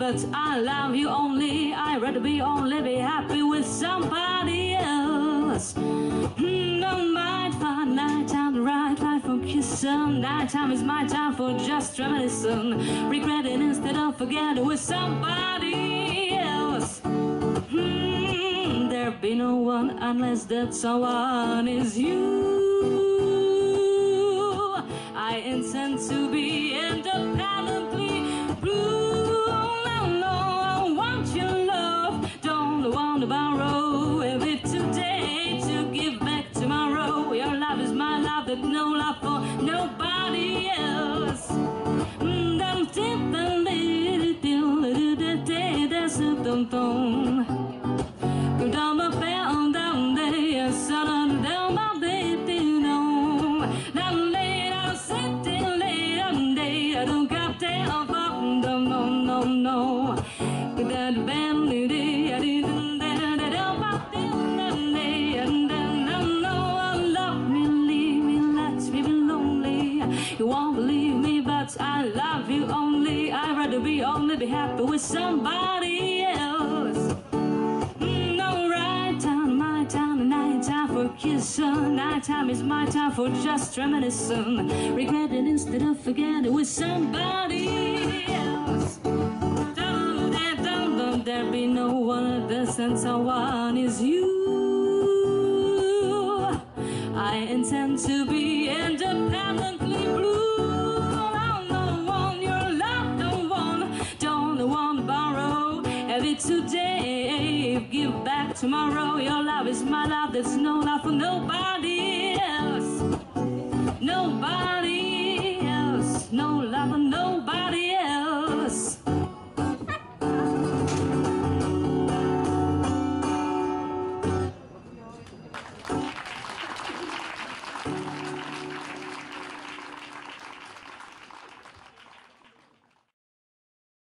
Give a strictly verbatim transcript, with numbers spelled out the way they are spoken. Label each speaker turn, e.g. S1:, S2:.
S1: but I love you only. I'd rather be only be happy with somebody else. Mm, don't mind for nighttime, the right time for kissing. Nighttime is my time for just reminiscing, regretting instead of forgetting with somebody else. Mm, there'll be no one unless that someone is you. I intend to be independently blue. No, no, I want your love, don't want to borrow. If it today to give back tomorrow, your love is my love, there's no love for nobody else. Don't tip the little day, there's a dum dum. You don't know about down there, son, down my baby, no. Down there, I'm sitting late on day, I don't got down, no, no, no, no. With that band, I didn't dare, I don't got down day, and then I know I love me, leave me, let me be lonely. You won't believe me, but I love you only. I'd rather be only be happy with somebody else. No right time, my time, night time for kissing. Night time is my time for just reminiscing, regretting instead of forgetting with somebody else. Don't there, don't, don't there be no one else, and someone is you. I intend to be independently blue. Today, give back tomorrow. Your love is my love, there's no love for nobody else. Nobody else, no love